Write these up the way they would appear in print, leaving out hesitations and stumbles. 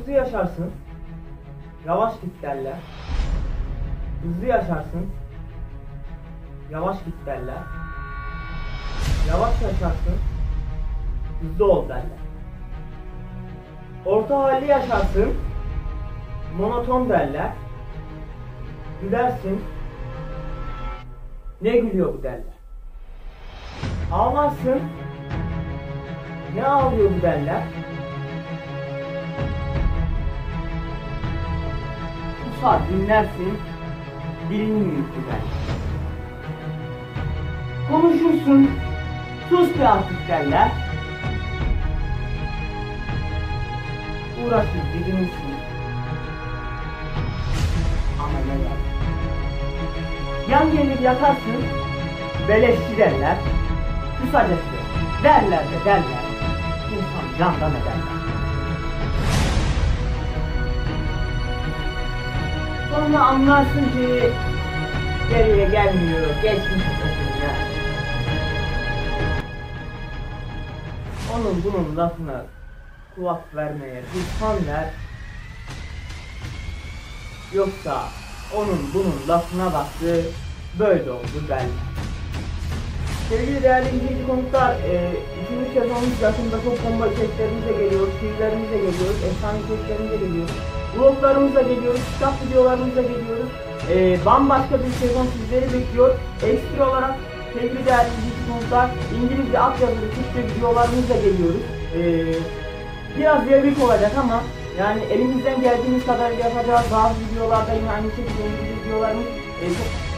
hızlı yaşarsın, yavaş git derler. Hızlı yaşarsın, yavaş git derler. Yavaş yaşarsın, hızlı ol derler. Orta halli yaşarsın, monoton derler. Gülersin, ne gülüyor bu derler. Ağlarsın, ne ağlıyor bu derler. Susar dinlersin, dilini yürütü derler. Konuşursun, sus bir artık derler. Uğraşır didinirsin, ama ne derler. Yan gelir yatarsın, beleşçi derler. Kısacası derler de derler, İnsan candan ederler. Sonra anlarsın ki geriye gelmiyor, geçmiş ötesine. Onun bunun lafına kulak vermeye bir son ver. Yoksa onun bunun lafına baktı, böyle oldu derler. Sevgili değerli izleyici konuklar, 2. sezonumuz yakında çok bomba içeriklerimizle geliyoruz, şiirlerimizle geliyoruz, efsane içeriklerimizle geliyoruz, vloglarımızla geliyoruz, kitap videolarımızla geliyoruz. Bambaşka bir sezon sizleri bekliyor. Ekstra olarak sevgili değerli izleyici konuklar, İngilizce altyazılı Türkçe videolarımızla geliyoruz. Biraz devrik olacak ama yani elimizden geldiğimiz kadar yapacağız. Bazı videolarda yine aynı şekilde İngilizce videolarımız çok...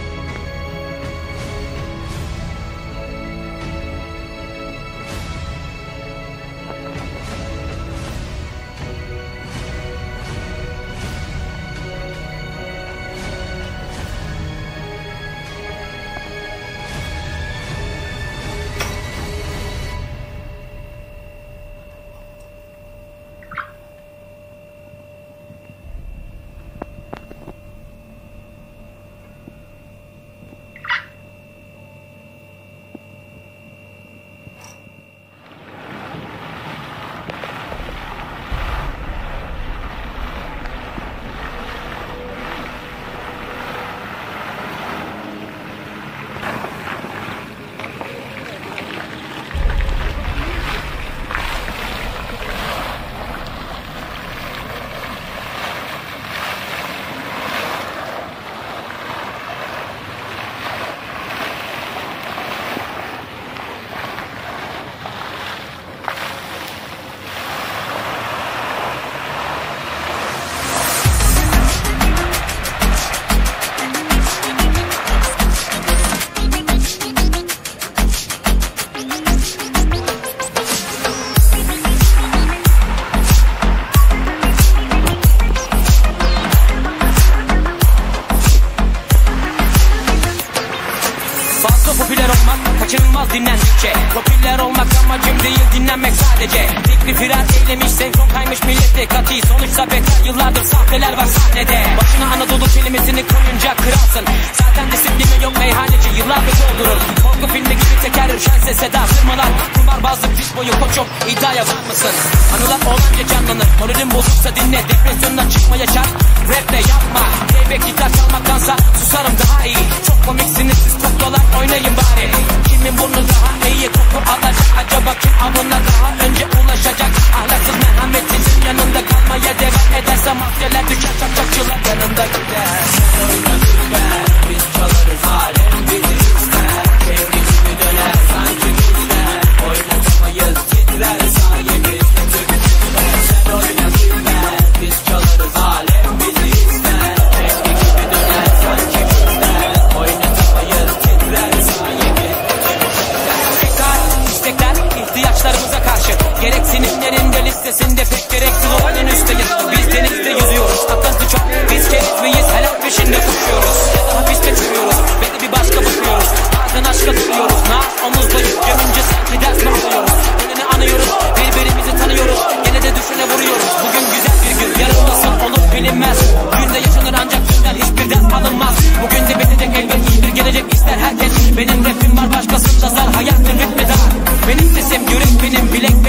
kaçınılmaz dinlendikçe. Popüler olmak amacım değil, dinlenmek sadece. Fikri firar eylemiş, senkron kaymış millete kati. Sonuçta bekar yıllardır sahteler var sahnede. Başına Anadolu kelimesini koyunca kralsın. Zaten disiplini yok, meyhaneci yıllardır doldurur. Korku filmi gibi teker şense seda sırmalar. Kumarbazlık diş boyu koçum, iddiaya var mısın? Anılar olanca canlanır, moralin bozuksa dinle. Depresyondan çıkmaya çarp, raple yapma. Playback gitar çalmaktansa susarım daha iyi. Çok komiksiniz siz kuklalar, oynayın bari. Kimin burnu daha iyi koku alacak? Acaba kim avına daha önce ulaşacak? Ahlaksız merhametsizin yanında kalmaya devam ederse mafyalar düşer, çapçakçılar yanında gider. Sen oynadın ben, biz çalarız alem bizi ister. Çevre gibi döner sanki bizler. Oynatamayız titrer sayemizde Türkçüler. Sen oynadın ben, biz çalarız alem bizi ister. Çevre gibi döner sanki bizler. Oynatamayız titrer sayemizde istekler, ihtiyaçlarımıza karşı gereksinimlerin de listesinde pek gereksiz olan en üstteyiz. Biz denizde yüzüyoruz, akıntı çok. Biz keriz miyiz, helal peşinde koşuyoruz. Ya da hapiste çürüyoruz ve de bir başka bakıyoruz. Bazen aşka tutuyoruz, nar omuzda yük gömünce sanki ders mi alıyoruz? Önünü anıyoruz, birbirimizi tanıyoruz. Gene de düşüne vuruyoruz. Bugün güzel bir gün, yarın nasıl olur bilinmez. Günde yaşanır ancak dünden hiçbir ders alınmaz. Bugün de bitecek elbet, iyi bir gelecek ister herkes. Benim rapim var, başkasında zar, hayatın ritmi dar. Benim sesim yürek, benim bilek